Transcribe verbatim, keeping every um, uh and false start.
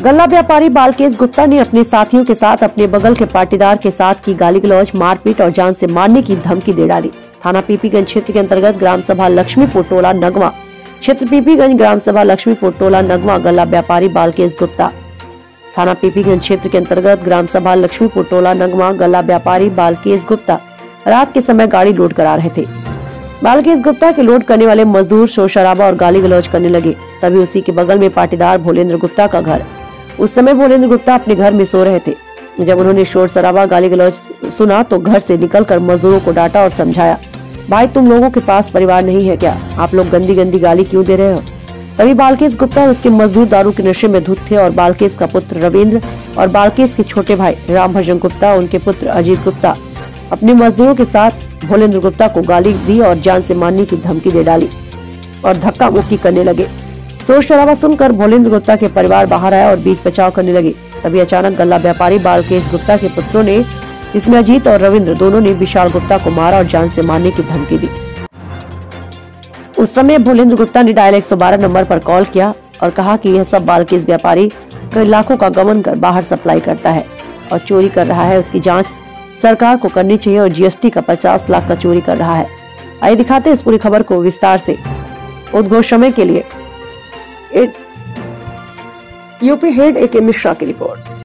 गल्ला व्यापारी बालकेश गुप्ता ने अपने साथियों के साथ अपने बगल के पाटीदार के साथ की गाली गलौज, मारपीट और जान से मारने की धमकी दे डाली। थाना पीपीगंज क्षेत्र के अंतर्गत ग्राम सभा लक्ष्मीपुर टोला नगवा क्षेत्र पीपीगंज ग्राम सभा लक्ष्मीपुर टोला नगवा गल्ला व्यापारी बालकेश गुप्ता। थाना पीपीगंज क्षेत्र के अंतर्गत ग्राम सभा लक्ष्मीपुर टोला नगवा गल्ला व्यापारी बालकेश गुप्ता रात के समय गाड़ी लोड करा रहे थे। बालकेश गुप्ता के लोड करने वाले मजदूर शोर शराबा और गाली गलौज करने लगे। तभी उसी के बगल में पाटीदार भोलेंद्र गुप्ता का घर। उस समय भोलेंद्र गुप्ता अपने घर में सो रहे थे। जब उन्होंने शोर शराबा गाली गलौज सुना तो घर से निकलकर मजदूरों को डांटा और समझाया, भाई तुम लोगों के पास परिवार नहीं है क्या? आप लोग गंदी गंदी गाली क्यों दे रहे हो? तभी बालकेश गुप्ता और उसके मजदूर दारू के नशे में धुत थे और बालकेश का पुत्र रविंद्र और बालकेश के छोटे भाई राम भजन गुप्ता, उनके पुत्र अजीत गुप्ता अपने मजदूरों के साथ भोलेंद्र गुप्ता को गाली दी और जान से मारने की धमकी दे डाली और धक्का मुक्की करने लगे। शोर शराबा सुनकर भोलेंद्र गुप्ता के परिवार बाहर आया और बीच बचाव करने लगे। तभी अचानक गल्ला व्यापारी बालकेश गुप्ता के पुत्रों ने, जिसमें अजीत और रविंद्र दोनों ने विशाल गुप्ता को मारा और जान से मारने की धमकी दी। उस समय भोलेंद्र गुप्ता ने डायल एक सौ बारह नंबर पर कॉल किया और कहा कि यह सब बालकेश व्यापारी कई लाखों का गबन कर बाहर सप्लाई करता है और चोरी कर रहा है। उसकी जांच सरकार को करनी चाहिए और जीएसटी का पचास लाख का चोरी कर रहा है। आइए दिखाते हैं इस पूरी खबर को विस्तार से। उद्घोष समय के लिए यूपी हेड ए के मिश्रा की रिपोर्ट।